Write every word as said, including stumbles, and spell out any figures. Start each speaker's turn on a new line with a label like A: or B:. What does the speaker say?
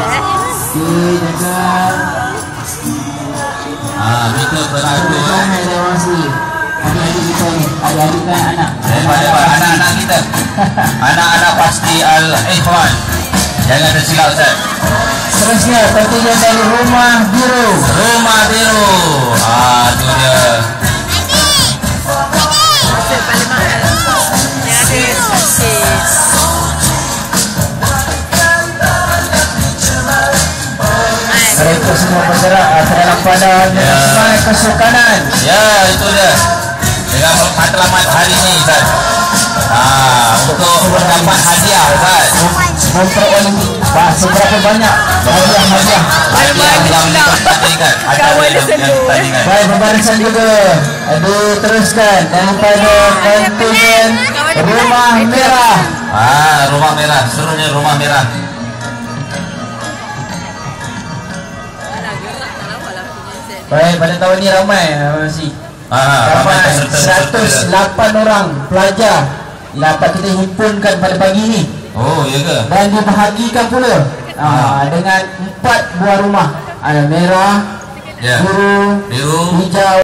A: Okey, jaga.
B: Ah, mereka beratur.
A: Adik-adik kita ni, adik-adik kan anak.
B: Hebat-hebat anak-anak kita. Anak-anak pasti Al-Ikhwan. Jangan tersilap Ustaz.
A: Seterusnya pertanyaan dari Rumah Biru.
B: Rumah Biru. Ah, tu dia.
C: Hasil paling mahal yang ada sasis.
A: Mereka semua bergerak terdalam pada semai kesukanan.
B: Ya, itu dia. Dengan matlamat hari ini Ustaz. Ah, untuk mendapat hadiah Ustaz.
A: Memperoleh seberapa banyak hadiah-hadiah.
B: Hadiah yang dipertandingkan.
C: Kawan dia sendu.
A: Baik, pembarisan juga. Aduh, teruskan daripada kontingen Rumah Merah.
B: Ah, Rumah Merah. Serunya Rumah Merah.
A: Baik, pada tahun ni ramai masih.
B: Ah, ramai
A: Ramai
B: peserta
A: seratus lapan orang pelajar dapat kita himpunkan pada pagi ni.
B: Oh, ya ke?
A: Dan dibahagikan pula ah, dengan empat buah rumah. Ada merah,
B: Ya.
A: biru,
B: Biru,
A: hijau.